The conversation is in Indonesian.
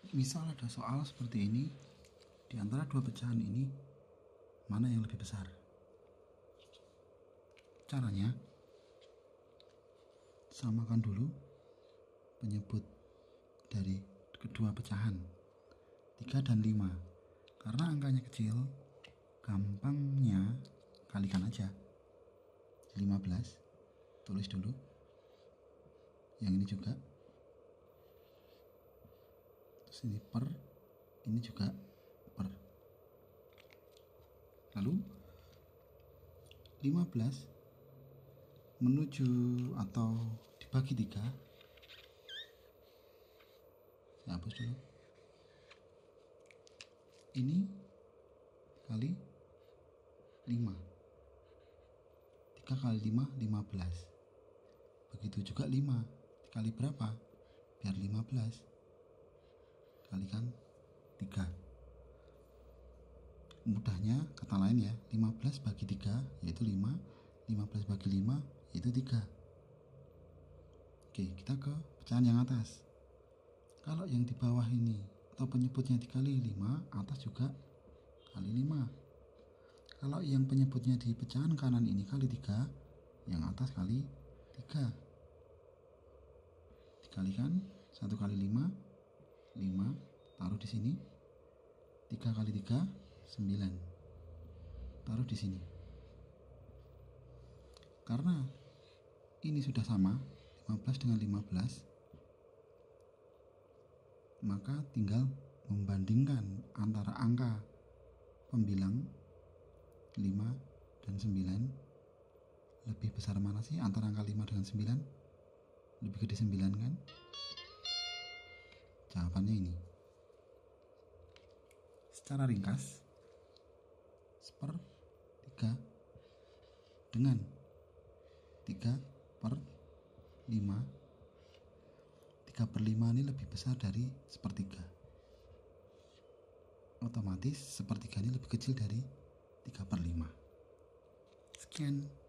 Misal ada soal seperti ini, di antara dua pecahan ini, mana yang lebih besar? Caranya, samakan dulu penyebut dari kedua pecahan, 3 dan 5. Karena angkanya kecil, gampangnya kalikan aja. 15, tulis dulu. Yang ini juga. Terus ini per, ini juga per. Lalu 15 menuju atau dibagi 3. Saya hapus dulu. Ini kali 5. 3 kali 5, 15. Begitu juga 5. Dikali berapa? Biar 15. Kalikan 3. Mudahnya kata lain ya, 15 bagi 3 yaitu 5, 15 bagi 5 yaitu 3. Oke, kita ke pecahan yang atas. Kalau yang di bawah ini atau penyebutnya dikali 5, atas juga kali 5. Kalau yang penyebutnya di pecahan kanan ini kali 3, yang atas kali 3. Dikalikan 1 kali 5, 5, taruh di sini. 3 kali 3, 9. Taruh di sini. Karena ini sudah sama, 15 dengan 15, maka tinggal membandingkan antara angka pembilang 5 dan 9. Lebih besar mana sih antara angka 5 dengan 9? Lebih gede 9 kan? Jawabannya ini. Secara ringkas, 1/3 dengan 3/5. 3/5 ini lebih besar dari 1/3. Otomatis 1/3 ini lebih kecil dari 3/5. Sekian.